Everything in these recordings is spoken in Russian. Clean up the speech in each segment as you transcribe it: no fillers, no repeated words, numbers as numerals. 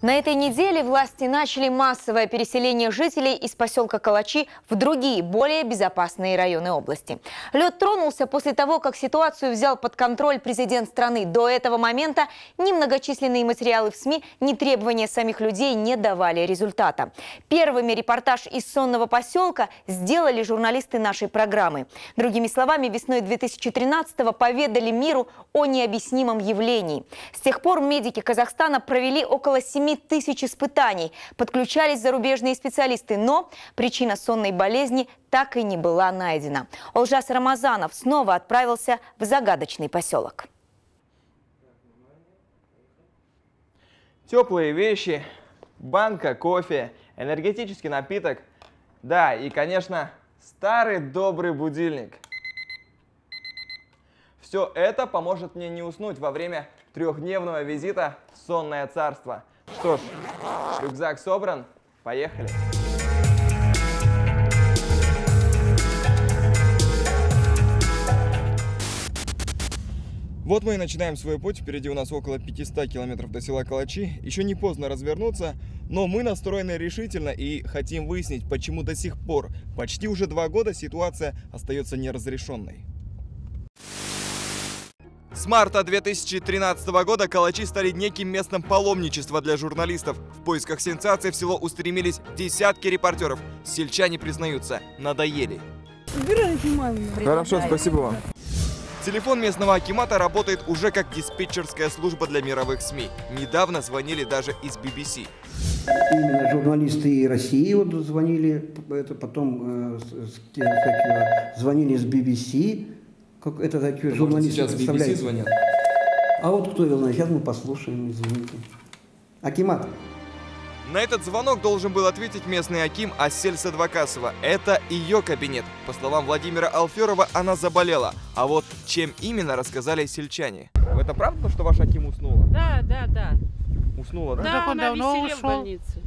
На этой неделе власти начали массовое переселение жителей из поселка Калачи в другие, более безопасные районы области. Лед тронулся после того, как ситуацию взял под контроль президент страны. До этого момента ни многочисленные материалы в СМИ, ни требования самих людей не давали результата. Первыми репортаж из сонного поселка сделали журналисты нашей программы. Другими словами, весной 2013-го поведали миру о необъяснимом явлении. С тех пор медики Казахстана провели около 7 тысяч испытаний, подключались зарубежные специалисты, но причина сонной болезни так и не была найдена. Олжас Рамазанов снова отправился в загадочный поселок. Теплые вещи, банка кофе, энергетический напиток, да, и, конечно, старый добрый будильник. Все это поможет мне не уснуть во время трехдневного визита в сонное царство. Что ж, рюкзак собран, поехали. Вот мы и начинаем свой путь. Впереди у нас около 500 километров до села Калачи. Еще не поздно развернуться, но мы настроены решительно и хотим выяснить, почему до сих пор, почти уже 2 года, ситуация остается неразрешенной. С марта 2013 года Калачи стали неким местом паломничества для журналистов. В поисках сенсаций в село устремились десятки репортеров. Сельчане признаются, надоели. Хорошо, спасибо вам. Телефон местного акимата работает уже как диспетчерская служба для мировых СМИ. Недавно звонили даже из BBC. Именно журналисты России вот звонили, потом звонили из BBC. Как это такие журналисты сейчас BBC звонят. А вот кто его знает, сейчас мы послушаем, извините. Акимат. На этот звонок должен был ответить местный аким Асель Садвакасова. Это ее кабинет. По словам Владимира Алферова, она заболела. А вот чем именно, рассказали сельчане. Это правда, что ваш аким уснула? Да. Уснула, да? Да, он давно ушел. В больнице.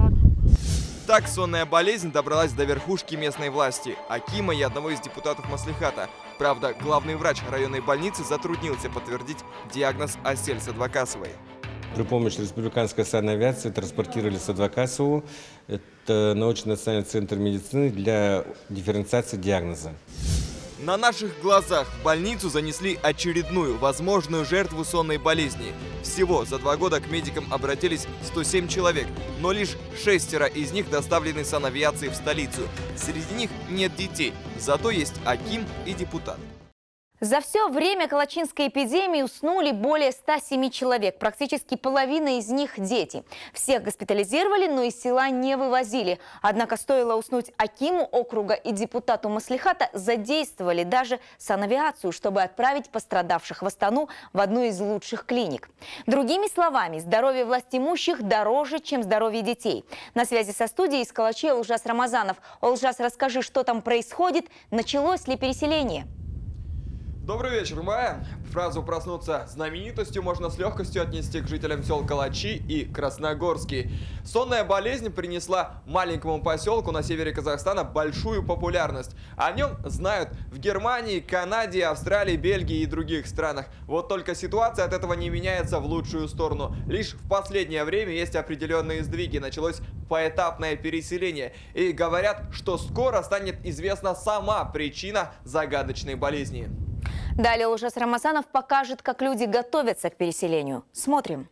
Так сонная болезнь добралась до верхушки местной власти, акима и одного из депутатов маслихата. Правда, главный врач районной больницы затруднился подтвердить диагноз Асель Садвакасовой. При помощи республиканской санавиации транспортировали Садвакасову. Это научно-национальный центр медицины для дифференциации диагноза. На наших глазах в больницу занесли очередную возможную жертву сонной болезни. Всего за 2 года к медикам обратились 107 человек, но лишь 6 из них доставлены санавиацией в столицу. Среди них нет детей, зато есть аким и депутат. За все время калачинской эпидемии уснули более 107 человек. Практически половина из них – дети. Всех госпитализировали, но из села не вывозили. Однако стоило уснуть акиму округа и депутату маслихата, задействовали даже санавиацию, чтобы отправить пострадавших в Астану в одну из лучших клиник. Другими словами, здоровье властимущих дороже, чем здоровье детей. На связи со студией из Калачи Олжас Рамазанов. Олжас, расскажи, что там происходит, началось ли переселение? Добрый вечер, Майя. Фразу «проснуться знаменитостью» можно с легкостью отнести к жителям сел Калачи и Красногорский. Сонная болезнь принесла маленькому поселку на севере Казахстана большую популярность. О нем знают в Германии, Канаде, Австралии, Бельгии и других странах. Вот только ситуация от этого не меняется в лучшую сторону. Лишь в последнее время есть определенные сдвиги. Началось поэтапное переселение. И говорят, что скоро станет известна сама причина загадочной болезни. Далее Олжас Рамазанов покажет, как люди готовятся к переселению. Смотрим.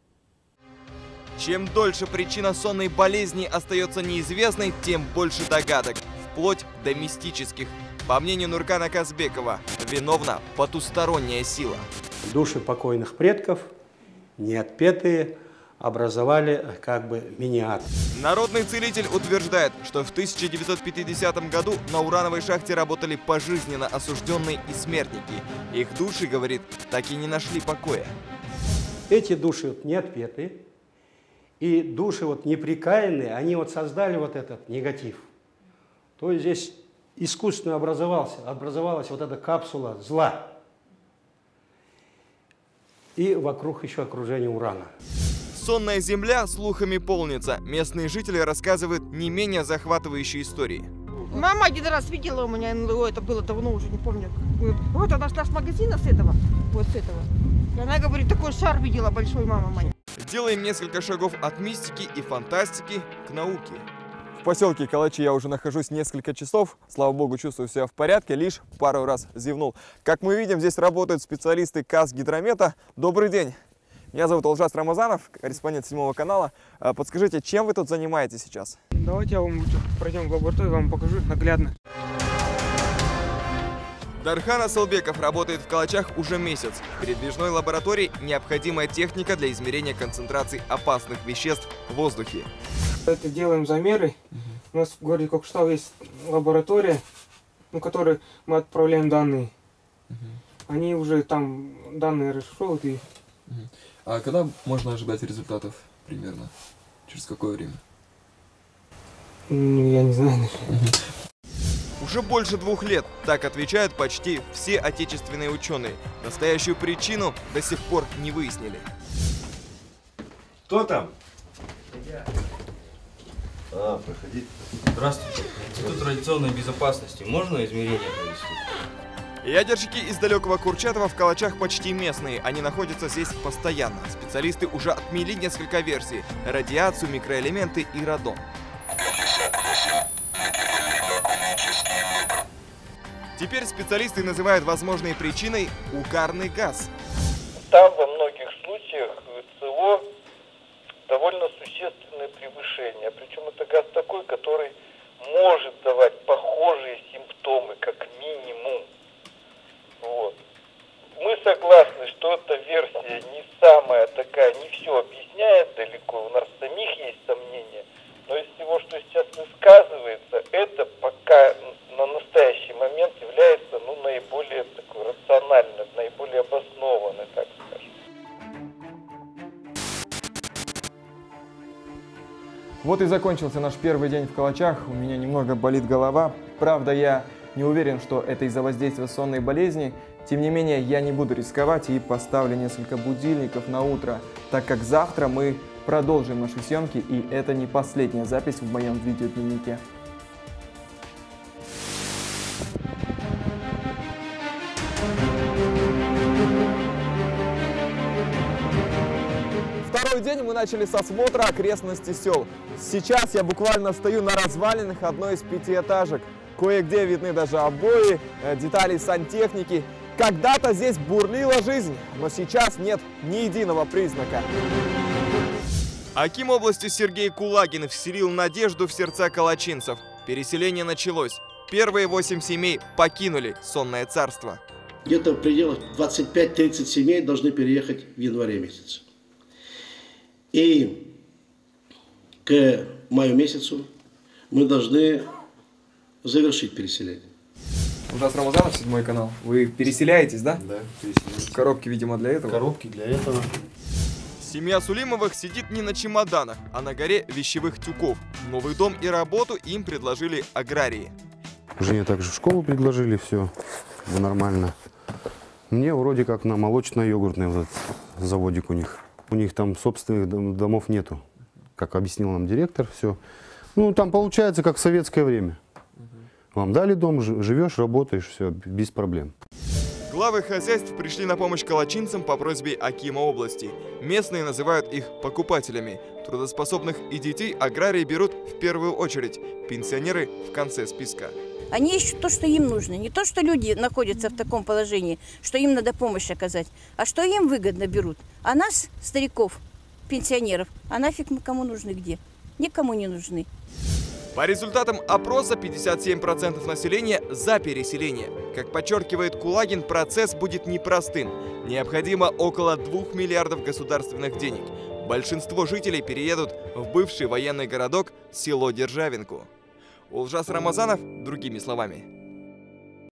Чем дольше причина сонной болезни остается неизвестной, тем больше догадок, вплоть до мистических. По мнению Нуркана Казбекова, виновна потусторонняя сила. Души покойных предков, неотпетые, образовали как бы мини-ад. Народный целитель утверждает, что в 1950 году на урановой шахте работали пожизненно осужденные и смертники. Их души, говорит, так и не нашли покоя. Эти души не отпетые, и души неприкаянные, они создали этот негатив. То есть здесь искусственно образовалась эта капсула зла. И вокруг еще окружение урана. Сонная земля слухами полнится. Местные жители рассказывают не менее захватывающие истории. Мама один раз видела у меня, это было давно, уже не помню. Вот она шла с магазина с этого, И она говорит, такой шар видела большой, мама моя. Сделаем несколько шагов от мистики и фантастики к науке. В поселке Калачи я уже нахожусь несколько часов. Слава богу, чувствую себя в порядке, лишь пару раз зевнул. Как мы видим, здесь работают специалисты Казгидромета. Добрый день! Меня зовут Олжас Рамазанов, корреспондент 7 канала. Подскажите, чем вы тут занимаетесь сейчас? Давайте я вам пройдем в лабораторию, вам покажу наглядно. Дархан Асылбеков работает в Калачах уже месяц. В передвижной лаборатории необходимая техника для измерения концентрации опасных веществ в воздухе. Это делаем замеры. У нас в городе Кокштал есть лаборатория, в которой мы отправляем данные. Они уже там данные расшифровывают. А когда можно ожидать результатов примерно? Через какое время? Я не знаю. Уже больше 2 лет, так отвечают почти все отечественные ученые. Настоящую причину до сих пор не выяснили. Кто там? Проходите. Здравствуйте. Институт радиационной безопасности. Можно измерения провести? Ядерщики из далекого Курчатова в Калачах почти местные. Они находятся здесь постоянно. Специалисты уже отмели несколько версий. Радиацию, микроэлементы и радон. Теперь специалисты называют возможной причиной угарный газ. Там во многих случаях СО довольно существенное превышение. Причем это газ такой, который может давать похожие симптомы, как минимум. Вот. Мы согласны, что эта версия не самая такая, не все объясняет далеко. У нас самих есть сомнения. Но из всего, что сейчас высказывается, это пока на настоящий момент является наиболее такой рациональным, наиболее обоснованным, так скажем. Вот и закончился наш первый день в Калачах. У меня немного болит голова. Правда, я не уверен, что это из-за воздействия сонной болезни. Тем не менее, я не буду рисковать и поставлю несколько будильников на утро, так как завтра мы продолжим наши съемки, и это не последняя запись в моем видеодневнике. Второй день мы начали с осмотра окрестностей сел. Сейчас я буквально стою на развалинах одной из 5-этажек. Кое-где видны даже обои, детали сантехники. Когда-то здесь бурлила жизнь, но сейчас нет ни единого признака. Аким области Сергей Кулагин вселил надежду в сердца калачинцев. Переселение началось. Первые 8 семей покинули сонное царство. Где-то в пределах 25-30 семей должны переехать в январе месяце. И к маю месяцу мы должны завершить переселение. Олжас Рамазанов, 7 канал. Вы переселяетесь, да? Да, переселяемся. Коробки, видимо, для этого? Коробки для этого. Семья Сулимовых сидит не на чемоданах, а на горе вещевых тюков. Новый дом и работу им предложили аграрии. Жене также в школу предложили, все нормально. Мне вроде как на молочно-йогуртный вот этот заводик у них. У них там собственных домов нету, как объяснил нам директор, все. Ну, там получается, как в советское время. Вам дали дом, живешь, работаешь, все, без проблем. Главы хозяйств пришли на помощь калачинцам по просьбе акима области. Местные называют их покупателями. Трудоспособных и детей аграрии берут в первую очередь. Пенсионеры в конце списка. Они ищут то, что им нужно. Не то, что люди находятся в таком положении, что им надо помощь оказать, а что им выгодно берут. А нас, стариков, пенсионеров, а нафиг мы кому нужны где? Никому не нужны. По результатам опроса 57% населения за переселение. Как подчеркивает Кулагин, процесс будет непростым. Необходимо около 2 миллиардов государственных денег. Большинство жителей переедут в бывший военный городок село Державинку. Олжас Рамазанов, другими словами.